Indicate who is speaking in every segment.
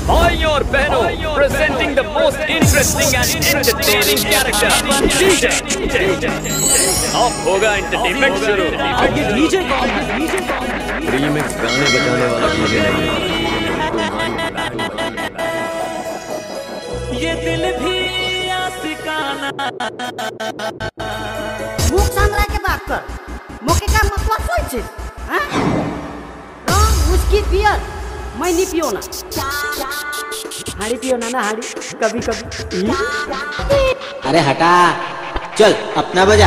Speaker 1: भाइयों और बहनों, presenting the most interesting and entertaining character, DJ। अब होगा entertainment शुरू।
Speaker 2: आगे DJ कौन है?
Speaker 1: रीमिक्स गाने बजाने वाला DJ नहीं।
Speaker 2: ये दिल भी आशिकाना।
Speaker 3: मुख सांगला के बात कर। मुके का मतलब सोच है, हाँ? रॉन्ग उसकी पियर, मैं नहीं पियो ना। हाड़ी पियो ना हाड़ी, कभी कभी।
Speaker 4: अरे हटा, चल अपना बजा।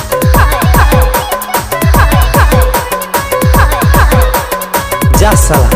Speaker 4: जा साला।